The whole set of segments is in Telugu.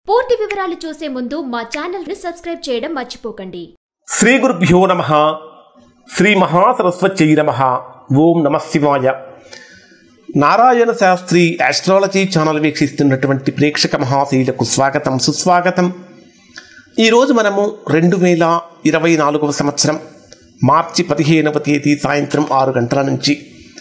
పూర్తి వివరాలు చూసే ముందు మా ఛానల్ ని సబ్స్క్రైబ్ చేయడం మర్చిపోకండి. శ్రీ గురుభ్యో నమః. శ్రీ మహాసరస్వత్యై నమః. ఓం నమః శివాయ. నారాయణ శాస్త్రి ఆస్ట్రాలజీ ఛానల్ వీక్షిస్తున్నటువంటి ప్రేక్షక మహాశీలకు స్వాగతం, సుస్వాగతం. ఈరోజు మనము 2024 సంవత్సరం మార్చి 15వ తేదీ సాయంత్రం 6 గంటల నుంచి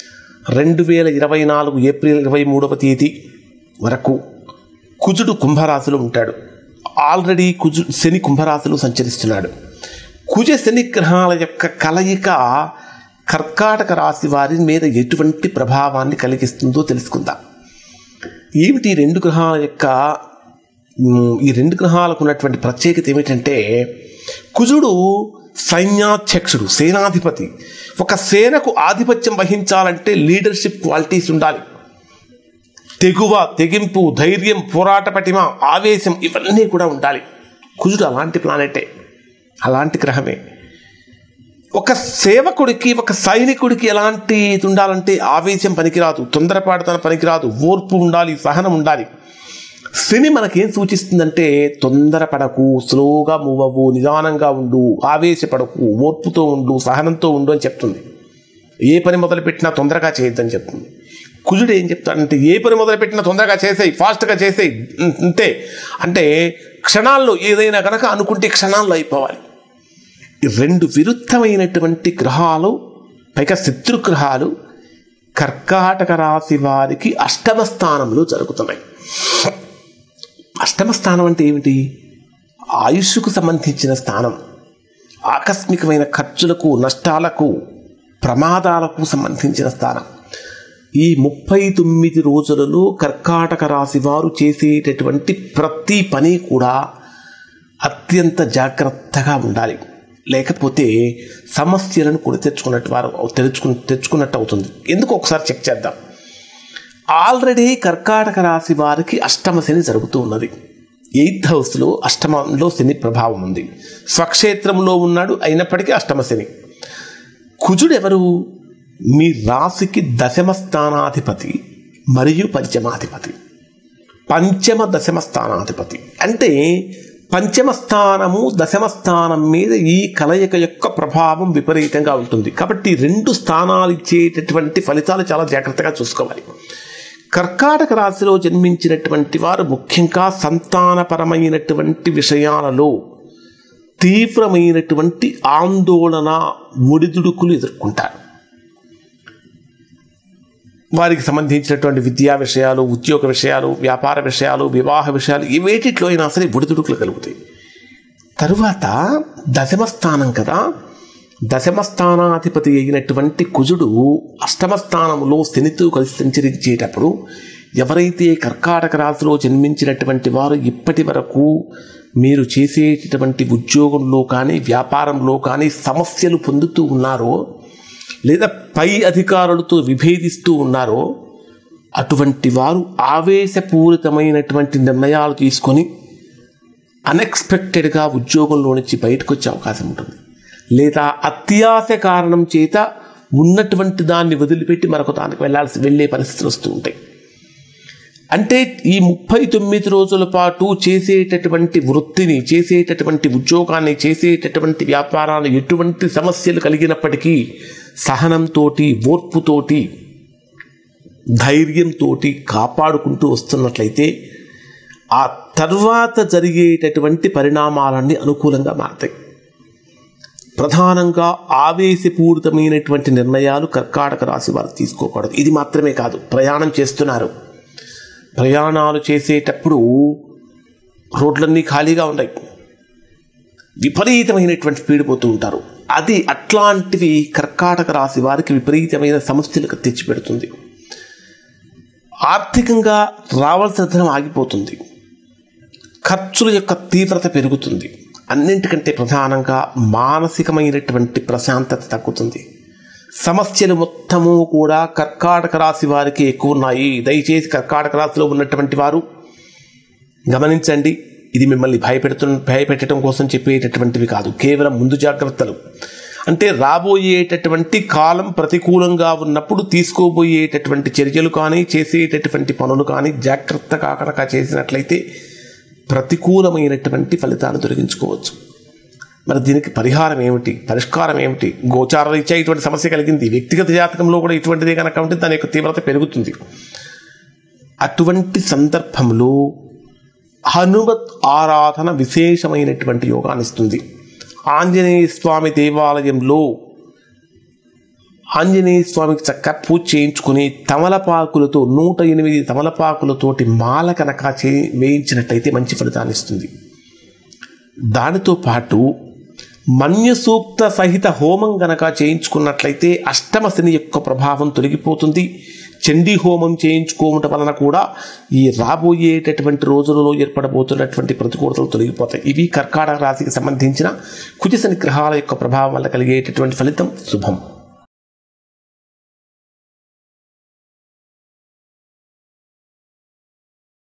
2024 ఏప్రిల్ 23వ తేదీ వరకు కుజుడు కుంభరాశిలో ఉంటాడు. ఆల్రెడీ శని కుంభరాశిలో సంచరిస్తున్నాడు. కుజ శని గ్రహాల యొక్క కలయిక కర్కాటక రాశి వారి మీద ఎటువంటి ప్రభావాన్ని కలిగిస్తుందో తెలుసుకుందాం. ఏమిటి ఈ రెండు గ్రహాలకు ఉన్నటువంటి ప్రత్యేకత ఏమిటంటే, కుజుడు సైన్యాధ్యక్షుడు, సేనాధిపతి. ఒక సేనకు ఆధిపత్యం వహించాలంటే లీడర్షిప్ క్వాలిటీస్ ఉండాలి. తెగువ, తెగింపు, ధైర్యం, పోరాట పటిమ, ఆవేశం ఇవన్నీ కూడా ఉండాలి. కుజుడు అలాంటి ప్లానెటే, అలాంటి గ్రహమే. ఒక సేవకుడికి, ఒక సైనికుడికి ఎలాంటి ఉండాలంటే ఆవేశం పనికిరాదు, తొందరపాటుతనం పనికిరాదు, ఓర్పు ఉండాలి, సహనం ఉండాలి. శని మనకేం సూచిస్తుందంటే, తొందరపడకు, స్లోగా మూవ్ అవ్వు, నిదానంగా ఉండు, ఆవేశపడకు, ఓర్పుతో ఉండు, సహనంతో ఉండు అని చెప్తుంది. ఏ పని మొదలుపెట్టినా తొందరగా చేయొద్దని చెప్తుంది. కుజుడు ఏం చెప్తాడంటే, ఏ పని మొదలుపెట్టినా తొందరగా చేసేయి, ఫాస్ట్గా చేసేయి, అంతే. అంటే క్షణాల్లో ఏదైనా కనుక అనుకుంటే క్షణాల్లో అయిపోవాలి. ఈ రెండు విరుద్ధమైనటువంటి గ్రహాలు, పైగా శత్రుగ్రహాలు కర్కాటక రాశి వారికి అష్టమ స్థానంలో జరుగుతున్నాయి. అష్టమ స్థానం అంటే ఏమిటి? ఆయుష్కు సంబంధించిన స్థానం. ఆకస్మికమైన ఖర్చులకు, నష్టాలకు, ప్రమాదాలకు సంబంధించిన స్థానం. ఈ 39 రోజులలో కర్కాటక రాశి వారు చేసేటటువంటి ప్రతి పని కూడా అత్యంత జాగ్రత్తగా ఉండాలి. లేకపోతే సమస్యలను కొని తెచ్చుకున్నట్టు అవుతుంది. ఎందుకు ఒకసారి చెక్ చేద్దాం. ఆల్రెడీ కర్కాటక రాశి వారికి అష్టమ శని జరుగుతూ ఉన్నది. 8th హౌస్లో అష్టమంలో శని ప్రభావం ఉంది. స్వక్షేత్రంలో ఉన్నాడు, అయినప్పటికీ అష్టమ శని. కుజుడు ఎవరు? మీ రాశికి దశమ స్థానాధిపతి మరియు పంచమాధిపతి. దశమ స్థానాధిపతి అంటే పంచమ స్థానము, దశమ స్థానం మీద ఈ కలయిక యొక్క ప్రభావం విపరీతంగా ఉంటుంది. కాబట్టి 2 స్థానాలు ఇచ్చేటటువంటి ఫలితాలు చాలా జాగ్రత్తగా చూసుకోవాలి. కర్కాటక రాశిలో జన్మించినటువంటి వారు ముఖ్యంగా సంతానపరమైనటువంటి విషయాలలో తీవ్రమైనటువంటి ఆందోళన, ఒడిదుడుకులు ఎదుర్కొంటారు. వారికి సంబంధించినటువంటి విద్యా విషయాలు, ఉద్యోగ విషయాలు, వ్యాపార విషయాలు, వివాహ విషయాలు, ఇవేటిలో అయినా సరే ఒడిదుడుకులు కలుగుతాయి. తరువాత దశమ స్థానం కదా, దశమ స్థానాధిపతి అయినటువంటి కుజుడు అష్టమ స్థానంలో శనితో కలిసి సంచరించేటప్పుడు ఎవరైతే కర్కాటక రాశిలో జన్మించినటువంటి వారు ఇప్పటి వరకు మీరు చేసేటటువంటి ఉద్యోగంలో కానీ, వ్యాపారంలో కానీ సమస్యలు పొందుతూ ఉన్నారో, లేదా పై అధికారులతో విభేదిస్తూ ఉన్నారో, అటువంటి వారు ఆవేశపూరితమైనటువంటి నిర్ణయాలు తీసుకొని అన్ఎక్స్పెక్టెడ్గా ఉద్యోగంలో నుంచి బయటకు వచ్చే అవకాశం ఉంటుంది. లేదా అత్యాశ కారణం చేత ఉన్నటువంటి దాన్ని వదిలిపెట్టి మరొక దానికి వెళ్ళే పరిస్థితులు వస్తూ ఉంటాయి. అంటే ఈ 39 రోజుల పాటు చేసేటటువంటి వృత్తిని, చేసేటటువంటి ఉద్యోగాన్ని, చేసేటటువంటి వ్యాపారాన్ని ఎటువంటి సమస్యలు కలిగినప్పటికీ సహనంతో, ఓర్పుతోటి, ధైర్యంతో కాపాడుకుంటూ వస్తున్నట్లయితే ఆ తర్వాత జరిగేటటువంటి పరిణామాలన్నీ అనుకూలంగా మారతాయి. ప్రధానంగా ఆవేశపూరితమైనటువంటి నిర్ణయాలు కర్కాటక రాశి వారు తీసుకోకూడదు. ఇది మాత్రమే కాదు, ప్రయాణం చేస్తున్నారు, ప్రయాణాలు చేసేటప్పుడు రోడ్లన్నీ ఖాళీగా ఉన్నాయి, విపరీతమైనటువంటి స్పీడ్ పోతూ ఉంటారు. అది అట్లాంటివి కర్కాటక రాశి వారికి విపరీతమైన సమస్యలకు తెచ్చిపెడుతుంది. ఆర్థికంగా రావాల్సిన ధనం ఆగిపోతుంది, ఖర్చుల యొక్క తీవ్రత పెరుగుతుంది. అన్నింటికంటే ప్రధానంగా మానసికమైనటువంటి ప్రశాంతత తగ్గుతుంది. సమస్యలు మొత్తము కూడా కర్కాటక రాశి వారికి ఎక్కువ ఉన్నాయి. దయచేసి కర్కాటక రాశిలో ఉన్నటువంటి వారు గమనించండి. ఇది మిమ్మల్ని భయపెట్టడం కోసం చెప్పేటటువంటివి కాదు, కేవలం ముందు జాగ్రత్తలు. అంటే రాబోయేటటువంటి కాలం ప్రతికూలంగా ఉన్నప్పుడు తీసుకోబోయేటటువంటి చర్యలు కానీ, చేసేటటువంటి పనులు కానీ జాగ్రత్తగా కనుక చేసినట్లయితే ప్రతికూలమైనటువంటి ఫలితాన్ని తొలగించుకోవచ్చు. మరి దీనికి పరిహారం ఏమిటి, పరిష్కారం ఏమిటి? గోచార రీత్యా ఇటువంటి సమస్య కలిగింది, వ్యక్తిగత జాతకంలో కూడా ఇటువంటిదే కనుక ఉంటే దాని యొక్క తీవ్రత పెరుగుతుంది. అటువంటి సందర్భంలో హనుమత్ ఆరాధన విశేషమైనటువంటి యోగాన్ని ఇస్తుంది. ఆంజనేయ స్వామి దేవాలయంలో ఆంజనేయ స్వామికి చక్కగా పూజ చేయించుకుని తమలపాకులతో 108 తమలపాకులతోటి మాల కనుక వేయించినట్లయితే మంచి ఫలితాన్ని ఇస్తుంది. దానితో పాటు మన్యసూక్త సహిత హోమం గనక చేయించుకున్నట్లయితే అష్టమ శని యొక్క ప్రభావం తొలగిపోతుంది. చండీ హోమం చేయించుకోవటం వలన కూడా ఈ రాబోయేటటువంటి రోజులలో ఏర్పడబోతున్నటువంటి ప్రతికూలతలు తొలగిపోతాయి. ఇవి కర్కాటక రాశికి సంబంధించిన కుజ శని గ్రహాల యొక్క ప్రభావం వల్ల కలిగేటటువంటి ఫలితం శుభం.